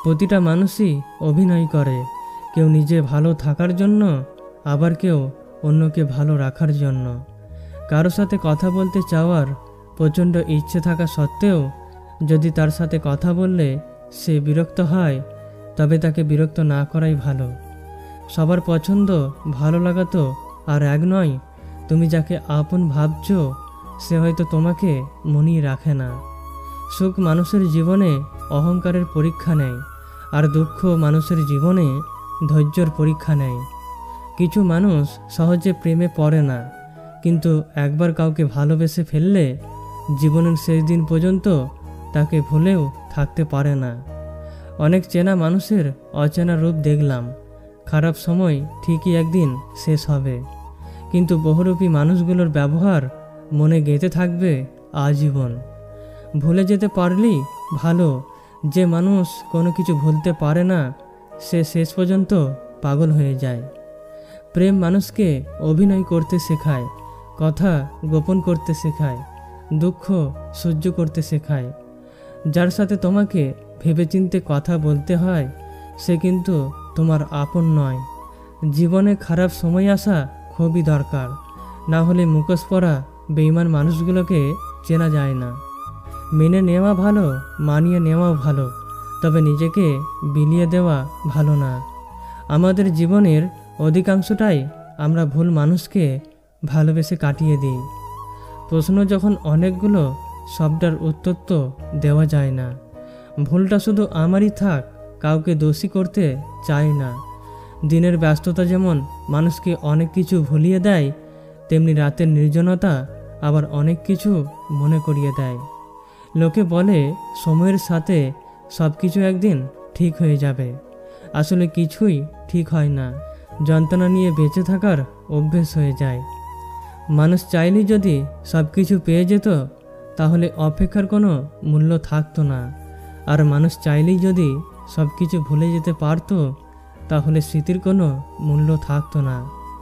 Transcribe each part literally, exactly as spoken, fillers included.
প্রতিটা মানুষই অভিনয় করে, কেউ নিজে ভালো থাকার জন্য, আবার কেউ অন্যকে ভালো রাখার জন্য। কারো সাথে কথা বলতে চাওয়ার প্রচণ্ড ইচ্ছে থাকা সত্ত্বেও যদি তার সাথে কথা বললে সে বিরক্ত হয়, তবে তাকে বিরক্ত না করাই ভালো। সবার পছন্দ ভালো লাগা তো আর এক নয়। তুমি যাকে আপন ভাবছ সে হয়তো তোমাকে মনেই রাখে না। সুখ মানুষের জীবনে অহংকারের পরীক্ষা নেয়, আর দুঃখ মানুষের জীবনে ধৈর্যের পরীক্ষা নেয়। কিছু মানুষ সহজে প্রেমে পড়ে না, কিন্তু একবার কাউকে ভালোবেসে ফেললে জীবনের শেষ দিন পর্যন্ত তাকে ভুলেও থাকতে পারে না। অনেক চেনা মানুষের অচেনা রূপ দেখলাম। খারাপ সময় ঠিকই একদিন শেষ হবে, কিন্তু বহুরূপী মানুষগুলোর ব্যবহার মনে গেঁথে থাকবে আজীবন। ভুলে যেতে পারলেই ভালো। যে মানুষ কোনো কিছু ভুলতে পারে না সে শেষ পর্যন্ত পাগল হয়ে যায়। প্রেম মানুষকে অভিনয় করতে শেখায়, কথা গোপন করতে শেখায়, দুঃখ সহ্য করতে শেখায়। যার সাথে তোমাকে ভেবেচিন্তে কথা বলতে হয় সে কিন্তু তোমার আপন নয়। জীবনে খারাপ সময় আসা খুবই দরকার, না হলে মুখোশ পরা বেঈমান মানুষগুলোকে চেনা যায় না। মেনে নেওয়া ভালো, মানিয়ে নেওয়াও ভালো, তবে নিজেকে বিলিয়ে দেওয়া ভালো না। আমাদের জীবনের অধিকাংশটাই আমরা ভুল মানুষকে ভালোবেসে কাটিয়ে দিই। প্রশ্ন যখন অনেকগুলো, সবটার উত্তর তো দেওয়া যায় না। ভুলটা শুধু আমারই থাক, কাউকে দোষী করতে চাই না। দিনের ব্যস্ততা যেমন মানুষকে অনেক কিছু ভুলিয়ে দেয়, তেমনি রাতের নির্জনতা আবার অনেক কিছু মনে করিয়ে দেয়। লোকে বলে সময়ের সাথে সব কিছু একদিন ঠিক হয়ে যাবে, আসলে কিছুই ঠিক হয় না। যন্ত্রণা নিয়ে বেঁচে থাকার অভ্যেস হয়ে যায়। মানুষ চাইলেই যদি সব কিছু পেয়ে যেত তাহলে অপেক্ষার কোনো মূল্য থাকতো না, আর মানুষ চাইলেই যদি সব কিছু ভুলে যেতে পারতো তাহলে স্মৃতির কোনো মূল্য থাকতো না।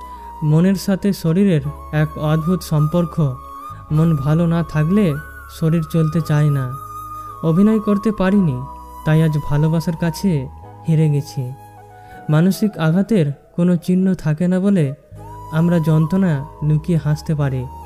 মনের সাথে শরীরের এক অদ্ভুত সম্পর্ক। মন ভালো না থাকলে শরীর চলতে চায় না। অভিনয় করতে পারিনি, তাই আজ ভালোবাসার কাছে হেরে গেছি। মানসিক আঘাতের কোনো চিহ্ন থাকে না বলে আমরা যন্ত্রণা লুকিয়ে হাসতে পারি।